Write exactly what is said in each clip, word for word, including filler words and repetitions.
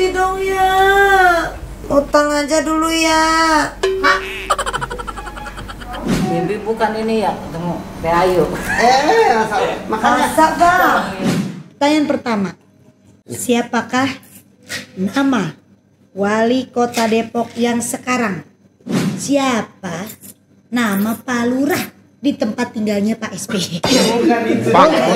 roti dong ya. Utang aja dulu ya. Bibi bukan ini ya, ketemu Teh Ayu. Eh, makanya. Masa bang? Pertanyaan pertama, siapakah nama wali kota Depok yang sekarang? Siapa nama Pak Lurah di tempat tinggalnya Pak S B? Bukan itu.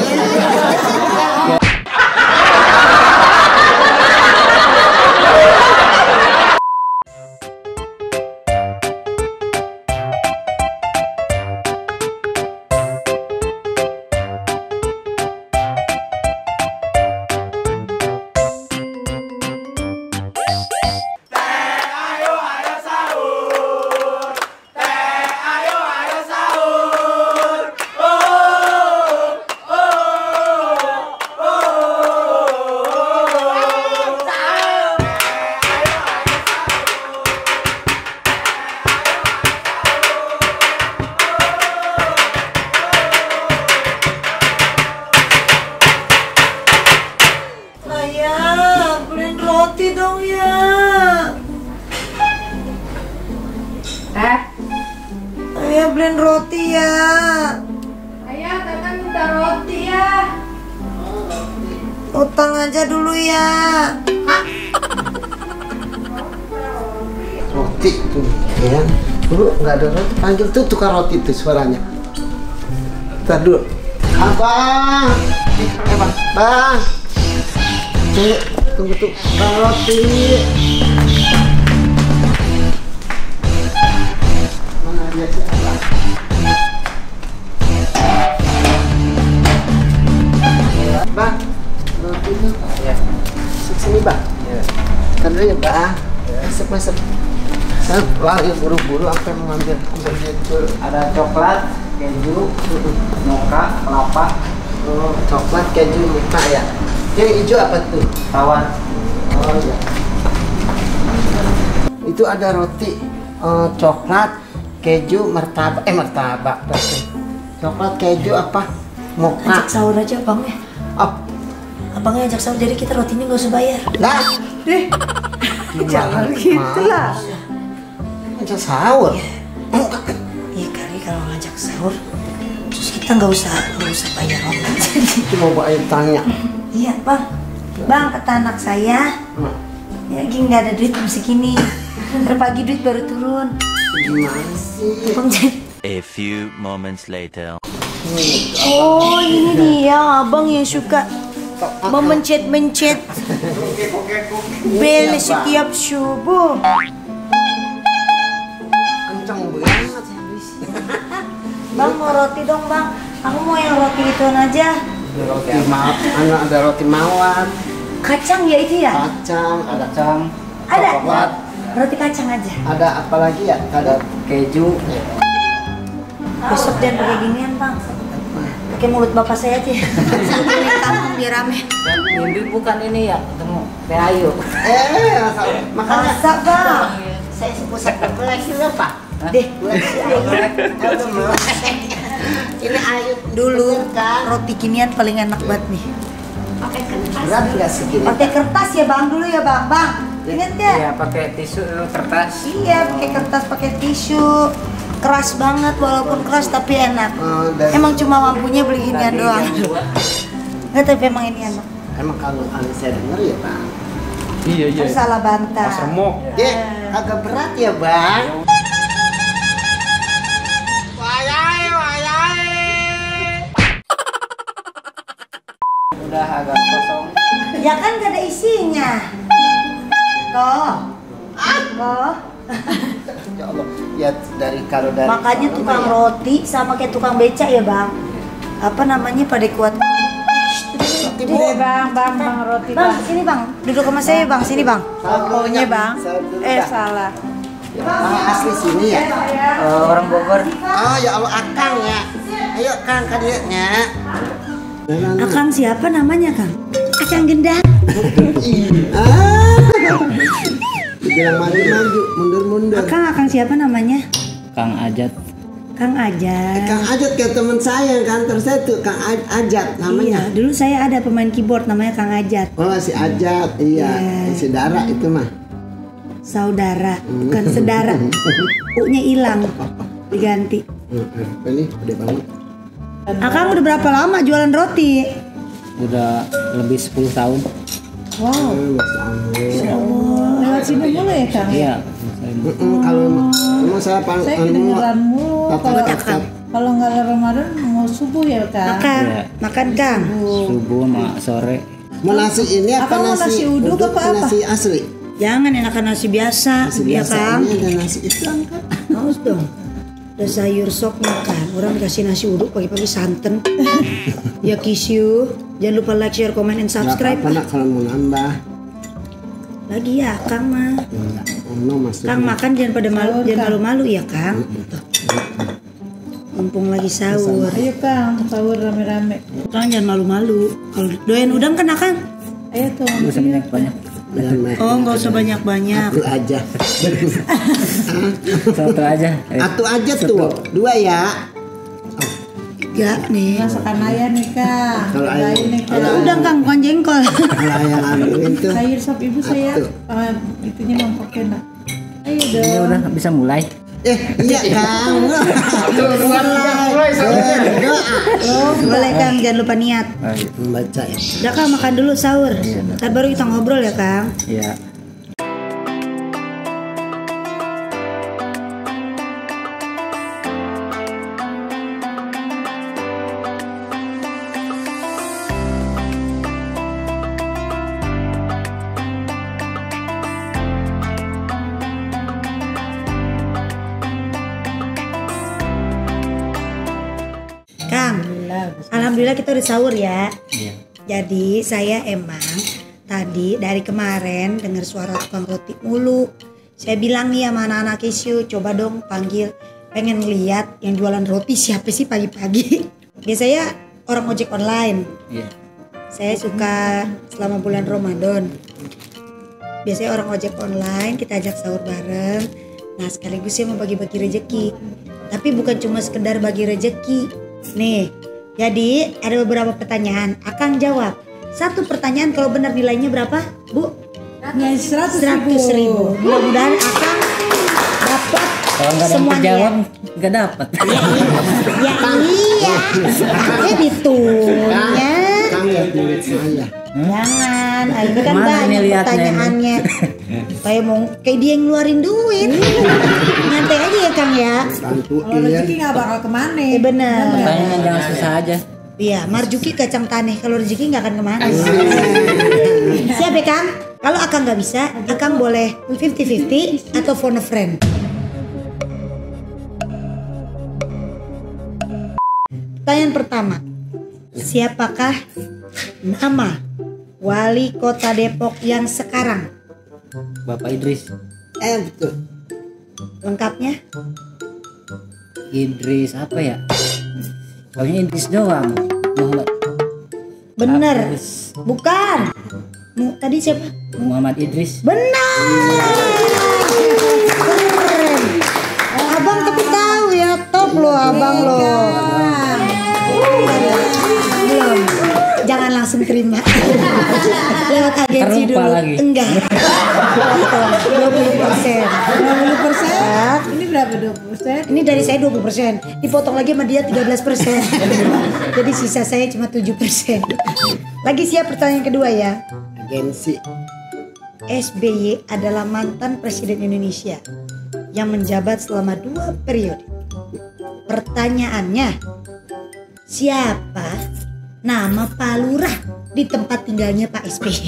Ayah, beliin roti dong ya. Eh? Ayah beliin roti ya. Ayah, Tata minta roti ya. Utang aja dulu ya. Roti tuh, ya. Dulu nggak ada roti, panggil tuh tukang roti tuh suaranya. Ntar dulu. Abang, eh bang, bang. Tunggu, tunggu tuh, bang roti. Mana dia sih? Bang, roti itu. Ya. Sini bang. Ya. Kan dulu ya bang. Masuk masuk. Saya lari buru-buru sampai mengambil ambil itu. Ada coklat, keju, mocha, kelapa, Oh, coklat keju muka ya. Yang hijau apa tuh? tawar. Oh iya. Itu ada roti eh, coklat keju martabak eh martabak berarti. Coklat keju apa? Mocha. Ajak sahur aja bang ya. Oh, Abangnya ajak sahur jadi kita rotinya nggak usah bayar. lah. Deh, jangan gitu lah. Ajak sahur. Iya kali kalau ngajak sahur, terus kita nggak usah nggak usah bayar orang. Cuma mau air tanya. Iya bang, bang kata anak saya, ya gini nggak ada duit jam segini. Ntar pagi duit baru turun. Gimana sih? Bang jadi. A few moments later. Oh ini dia abang yang suka memencet-mencet bel setiap subuh. Kenceng banget. Bang mau roti dong bang. Aku mau yang roti ituan aja. Roti mawar, anak ada roti mawar, Kacang ya itu ya? kacang, ada Kacang, Ada. coklat, Roti kacang aja. ada apa lagi ya? Ada keju. Besok jangan pakai ginian bang. Pakai mulut bapak saya aja. Sambil kampung biar rame. Dan Bibi bukan ini ya, ketemu Teh Ayu. Eh, makanya. Masa bang? Saya sepupu-sepupu lagi lah pak. Deh. Ini ayu Dulu kan? roti ginian paling enak banget nih. Pakai kertas. Berat nggak segini? Pakai kertas ya bang dulu ya bang. Bang, ingat ya? Iya, pakai tisu kertas. Iya, pakai kertas, pakai tisu. Keras banget walaupun keras tapi enak. Oh, dari- Emang cuma mampunya beli ginian Tadi doang. jam dua. Nggak, tapi emang ini enak. Emang kalau anu saya denger ya bang. Iya iya. Terus salah bantah. Mas remuk. Dek, agak berat ya bang. Udah agak kosong. Ya kan gak ada isinya. Toh. Toh. Ya Allah, ya dari kalau dari. Makanya tukang roti sama kayak tukang beca ya bang. Apa namanya pada kuat. Ibu, Bang, bang, bang roti Bang, bang. sini bang. Duduk sama saya bang, sini bang. Pokoknya bang. Eh salah. Bang asli sini ya? Eh, orang Bogor. Oh ya Allah, akang ya. Ayo kang kadianya. Akang siapa namanya kang? Akang Gendang. Ah, dibilang maju-maju, mundur-mundur. Akang akang siapa namanya? Kang Ajat. Kang Ajat. Kang Ajat kayak teman saya yang kantor saya tuh Kang Aj- Ajat namanya. Iya, dulu saya ada pemain keyboard namanya Kang Ajat. Oh si Ajat, iya, Iya. si Dara itu mah. Saudara, bukan sedara. U-nya hilang, diganti. Hmm, ini gede banget. Akang udah berapa lama jualan roti? Udah lebih sepuluh tahun. Wow. Hmm, Masya Allah. Oh, lewat sini mulu ya Kang? Iya. Mm-mm, kalau emang saya pan Saya anu, kedengeran mulu tata- kalau tata- kalau nggak Ramadan mau subuh ya Kang? Makan, Iya. makan Kang. Subuh sama sore. mau nasi ini apa Akang mau nasi nasi uduk apa apa? nasi asli? Jangan enakan nasi biasa, Nasi ya biasa Kang. ini ada nasi Islam kan? Haus dong. Ada sayur sop makan. Orang dikasih nasi uduk pagi-pagi santan. Ya kiss you. Jangan lupa like, share, comment, and Nggak subscribe. apa-apa nak kalau mau nambah. Lagi ya Kang mah. Enggak, ono maksudnya. Kang makan jangan pada malu, Sahur, jangan Kang. malu-malu ya Kang. Mumpung lagi sahur. Ayo Kang, sahur rame-rame. Kang jangan malu-malu. Kalau doyan udang kan Kang? Ayo tuh. Gak usah banyak-banyak. Jangan naik. Oh nggak usah banyak-banyak. Atu aja. Satu aja. Eh, Atu aja tuh. Dua ya. Tiga nih. Masakan ayah nih Kang. Kalau ayah- Cobain nih Kang. Ada udang Kang, bukan jengkol. Kalau yang ambilin tuh. Sayur sop ibu saya. Atuh. Ah, itunya mampaknya nak. Ayo ini dong. udah bisa mulai. Eh, iya Kang. Mulai. Doa. Oh, boleh Kang, jangan lupa niat. Ayo. Membaca ya. Udah Kang makan dulu sahur. Ntar baru kita ngobrol ya Kang. Iya. Kang, alhamdulillah kita udah sahur ya. Iya. Jadi saya emang tadi dari kemarin dengar suara tukang roti mulu. Saya bilang nih sama anak-anak Kisyu, coba dong panggil, pengen lihat yang jualan roti siapa sih pagi-pagi. Biasanya orang ojek online. Iya. Saya suka selama bulan Ramadan. Biasanya orang ojek online kita ajak sahur bareng. Nah sekaligus saya mau bagi-bagi rezeki. Tapi bukan cuma sekedar bagi rezeki. Nih, jadi ada beberapa pertanyaan. Akang jawab. Satu pertanyaan kalau benar nilainya berapa, Bu? Nilai seratus Seratus ribu. Mudah-mudahan Akang dapat Kalau nggak ada yang semuanya. terjawab, nggak dapat. Ya iya. Makanya ditungnya. Kang lihat duit saya. Jangan, ah, ini kan Mana banyak nih liatnya pertanyaannya. Kayak mau kayak dia yang ngeluarin duit. Nyantai aja ya Kang ya. Kalau Bantuin. rezeki nggak bakal kemana. Eh benar. Pertanyaan jangan susah aja. Iya, marjuki kacang tanah. Kalau rezeki nggak akan kemana. Siap ya Kang? Kalau Akang nggak bisa, Akang boleh fifty fifty atau phone a friend. Pertanyaan pertama, siapakah nama wali kota Depok yang sekarang? Bapak Idris. Eh betul. Lengkapnya? Idris apa ya? Taunya Idris doang. Muhammad Bener. Idris. Bukan. Mu- Tadi siapa? Muhammad Idris. Benar. Keren. Abang tapi tahu ya, top lo abang lo. Belum. Jangan langsung terima. Lewat agensi Terlupa dulu. lagi. Enggak. dua puluh persen. dua puluh persen. Ini berapa dua puluh persen? Ini dari saya dua puluh persen. Dipotong lagi sama dia tiga belas persen. Jadi sisa saya cuma tujuh persen. Lagi siap pertanyaan kedua ya. Agensi. S B Y adalah mantan Presiden Indonesia yang menjabat selama dua periode. Pertanyaannya, siapa nama Pak Lurah di tempat tinggalnya Pak S B Y?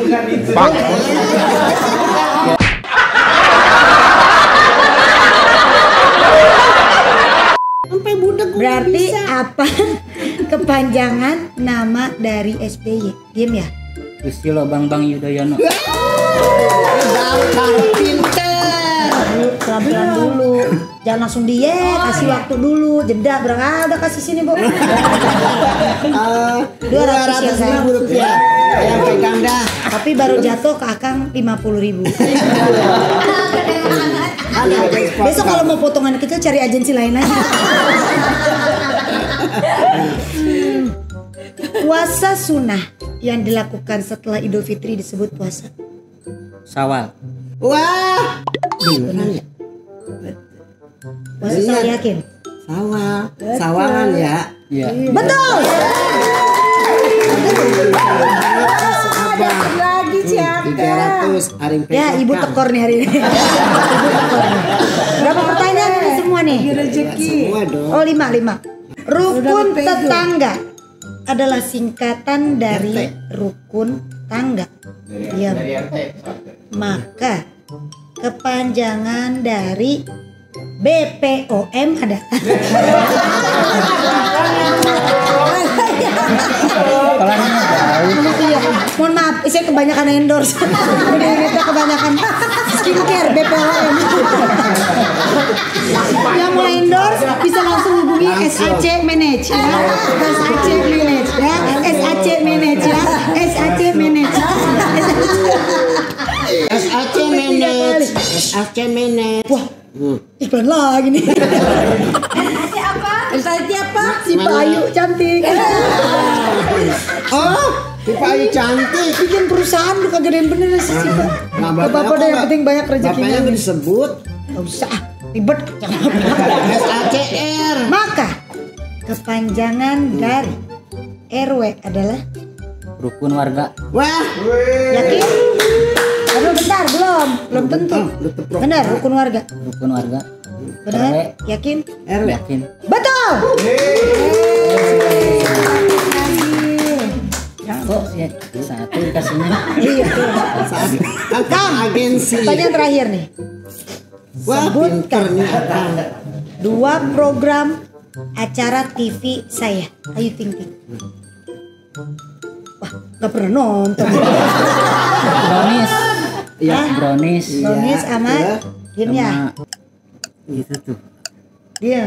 Sampai budak gua Berarti bisa. apa kepanjangan nama dari S B Y? Diam ya? Susilo Bambang Yudhoyono. Gampang pinter. Pelan-pelan dulu. Jangan langsung diet, kasih waktu dulu, jeda berapa? Ah, udah kasih sini, Bu. Ah, dua ratus ya, Kang. ribu rupiah. Yang pegang dah. Tapi baru jatuh ke Akang lima puluh ribu. Ah, Ada agensi sponsor. Besok kalau mau potongan kecil cari agensi lain aja. Puasa sunnah yang dilakukan setelah Idul Fitri disebut puasa Syawal. Wah. Beneran ya? puasa Syawal, yakin? Sawal. Sawalan ya. Iya. Betul. Abang. Lagi siapa? tiga ratus hari Ya, ibu tekor nih hari ini. Ibu tekor nih. Berapa pertanyaan ini semua nih? Rezeki. Semua dong. Oh, lima, lima. Rukun Udah tetangga adalah singkatan dari rukun tangga. Diam. Maka kepanjangan dari B P O M ada. Iya, mohon maaf, saya kebanyakan endorse. Udah kita kebanyakan skincare B P O M. Yang mau endorse bisa langsung hubungi S A C Manage ya. S A C Manage ya. S A C Manage ya. S A C Manage. S A C Manage. S A C Manage. Wah, iklan lagi nih. Saya siapa? Si Bayu cantik. Oh, si Pak Ayu cantik. Bikin perusahaan lu kagak ada yang bener sih. Nah, Gak apa-apa deh, yang penting banyak rezekinya. Bapaknya nggak disebut. Gak usah, ah, ribet. S A C R. Maka kepanjangan dari R W adalah Rukun warga. Wah. yakin? Aduh bentar, belum, belum tentu. Oh, lu teprok. Benar, rukun warga. Rukun warga. Benar, yakin? R W. Yakin. Betul. Kok ya satu dikasihnya? Iya tuh. Saat kan agensi. Pertanyaan terakhir nih. Wah, pinter nih Akang. Dua program acara T V saya. Ayo ting ting. Wah, gak pernah nonton. Brownies. Iya. Brownies. Brownies sama iya. Diam ya. Sama itu tuh. Diam.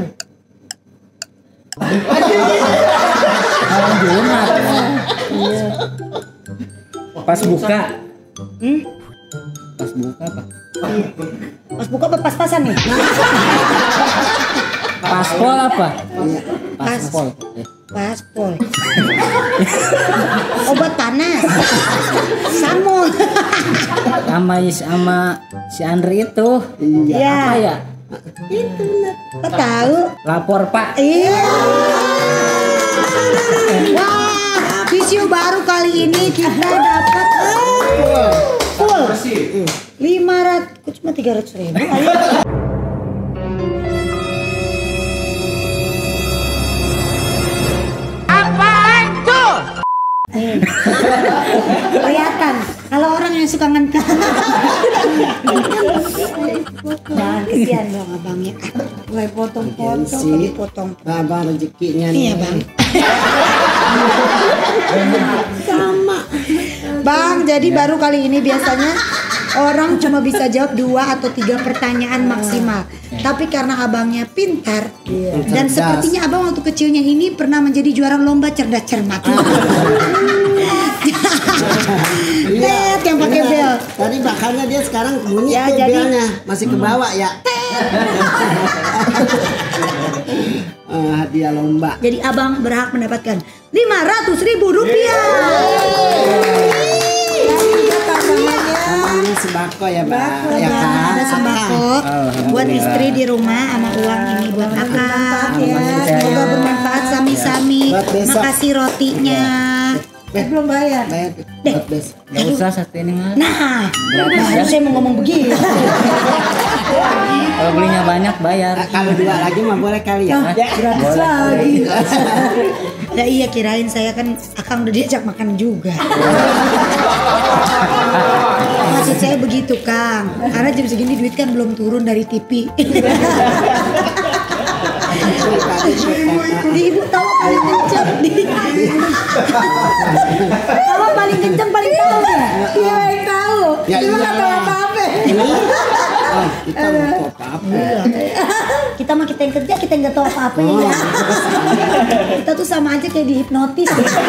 Malam Jumat. Pas buka. Hmm? Pas buka apa? Pas buka apa pas-pasan nih? Paspol apa? Pas. Paspol. Eh, Paspol. Obat panas. Samul. Sama sama si Andri itu. Iya. Apa ya? Kau tahu? Lapor Pak. Iya. Wah, visi baru kali ini kita dapat full lima ratus, cuma tiga ratus ribu. Apaan tuh? Kelihatan kalau orang yang suka ngentut. Jangan kesian dong abangnya. Mulai potong-potong, Agensi. dipotong. Abang rezekinya nih. Iya bang. Sama. Bang, jadi baru kali ini biasanya orang cuma bisa jawab dua atau tiga pertanyaan maksimal. Tapi karena abangnya pintar dan Cerdas. sepertinya abang waktu kecilnya ini pernah menjadi juara lomba cerdas cermat. Tet yang pakai Benar. bel. Tadi bakalnya dia sekarang bunyi Ya, tuh jadi- belnya. Masih ke bawah ya. Eh, hadiah lomba. Jadi abang berhak mendapatkan lima ratus ribu rupiah. Namanya sembako ya, Bang. Ya kan? Ada sembako buat istri di rumah sama uang ini buat akang ya. Semoga bermanfaat sami-sami. Buat besok. Makasih rotinya. Eh, Belum bayar. bayar buat bes. Gak usah satu ini mah. Nah, baru saya mau ngomong begitu. Kalau belinya banyak bayar. Nah, kalau dua lagi mah boleh kali ya. Gratis lagi. Ya iya, kirain saya kan akang udah diajak makan juga. Maksud saya begitu Kang, karena jam segini duit kan belum turun dari T V. Di ibu tawa paling kenceng di. Tawa paling kenceng paling tahu ya. Iya yang tahu. Ya, Cuma iya. nggak tahu apa-apa. Oh, kita mau apa-apa. Kita mah kita yang kerja kita nggak tahu apa-apa ya. Kita tuh sama aja kayak dihipnotis.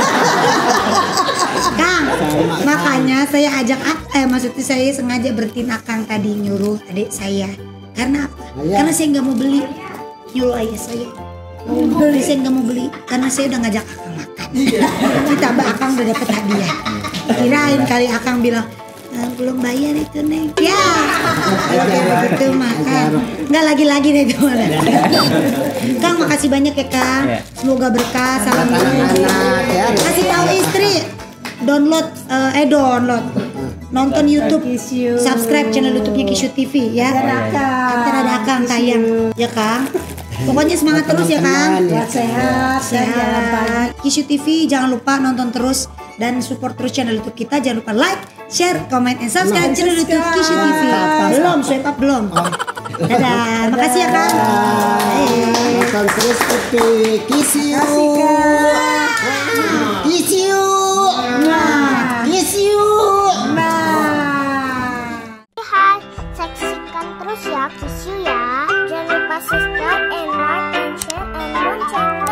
Kang, makanya saya ajak ak- eh maksudnya saya sengaja berhentiin akang tadi nyuruh adik saya Karena apa? Ayah. Karena saya nggak mau beli. Nyuruh ayah saya. Beli saya nggak mau beli karena saya udah ngajak Akang makan. Ditambah Akang udah dapet hadiah. Kirain kali Akang bilang "Ah, belum bayar itu Neng. Ya, kalau kayak begitu makan. Nggak lagi-lagi deh itu. Kang makasih banyak ya Kang. Semoga berkah. Salam Anak ya. kasih tahu istri download eh, eh download nonton YouTube, subscribe channel YouTube-nya Kishu T V ya. Ntar ada Akang tayang ya Kang. Pokoknya semangat terus ya Kang. Teman-teman, ya. Sehat dan jalan pagi. Sehat. Kishu T V jangan lupa nonton terus dan support terus channel YouTube kita. Jangan lupa like, share, comment, and subscribe channel YouTube Kishu T V. Belum swipe up belum. Dadah, makasih ya Kang. Hey. Nonton terus T V Kishu. Kishu. Kishu. Hai, saksikan terus ya Kishu ya. Jangan lupa subscribe and like and share and lonceng.